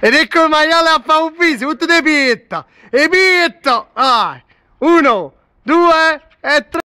Ed ecco il maiale a fare un viso, tutto di pietta. E pietta. 1, 2 e 3.